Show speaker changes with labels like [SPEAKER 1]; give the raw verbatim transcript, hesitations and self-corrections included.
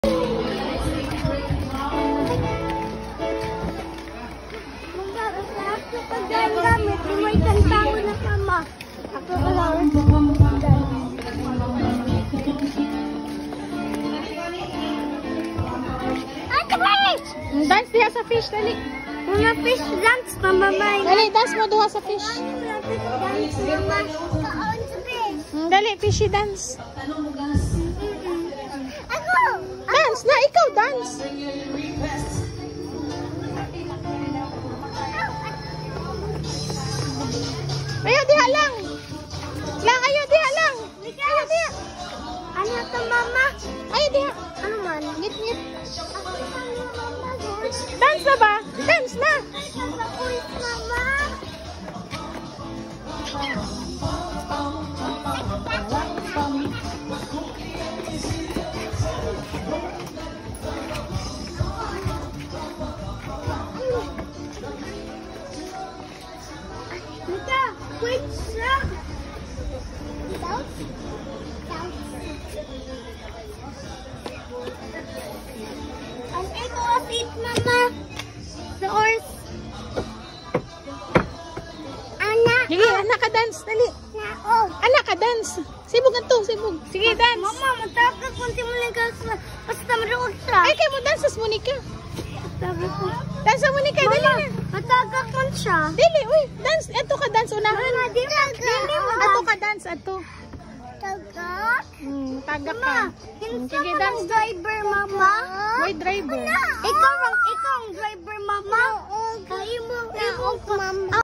[SPEAKER 1] May kantawa na kama. Ako lang. Ate, fish!
[SPEAKER 2] Dance diha sa fish, dali.
[SPEAKER 1] Mga fish dance, mamamay.
[SPEAKER 2] Dali, dance mo duha sa fish.
[SPEAKER 1] Dance, mama. Kaon sa fish.
[SPEAKER 2] Dali, fishy dance.
[SPEAKER 1] Ako!
[SPEAKER 2] Dance na, ikaw dance. Ayaw, diha lang. Lang, ayaw, diha lang. Ayaw, diha.
[SPEAKER 1] Ano to, mama?
[SPEAKER 2] Ayaw, diha.
[SPEAKER 1] Ano man?
[SPEAKER 2] Ngit, ngit.
[SPEAKER 1] Ako sana, mama.
[SPEAKER 2] Dance na ba? Dance na.
[SPEAKER 1] Sa quiz, mama. Mika, quiz na. South? South. Ang ito of it, mama. The horse. Anak.
[SPEAKER 2] Sige, anak ka dance, dali.
[SPEAKER 1] Na, oh.
[SPEAKER 2] Anak ka dance. Sibog na to, sibog. Sige, dance.
[SPEAKER 1] Mama, matapos kung si Monica sa basta maroon siya.
[SPEAKER 2] Ay, kayo mo dance sa Monica.
[SPEAKER 1] Matapos ko.
[SPEAKER 2] Dance sa Monica, dali
[SPEAKER 1] Mama,
[SPEAKER 2] na.
[SPEAKER 1] matagak man siya.
[SPEAKER 2] Dili, uy, dance. Ato ka dance, unahan.
[SPEAKER 1] Mama, di matagak.
[SPEAKER 2] Ato ka dance, ato.
[SPEAKER 1] Tagak?
[SPEAKER 2] Hmm, tagak ka.
[SPEAKER 1] Mama,
[SPEAKER 2] Hmm,
[SPEAKER 1] hindi
[SPEAKER 2] sige,
[SPEAKER 1] ka
[SPEAKER 2] dance.
[SPEAKER 1] ng driver, mama.
[SPEAKER 2] Boy driver.
[SPEAKER 1] Ikaw ang, ikaw ang driver, mama. Kayo mo, ikaw, mama.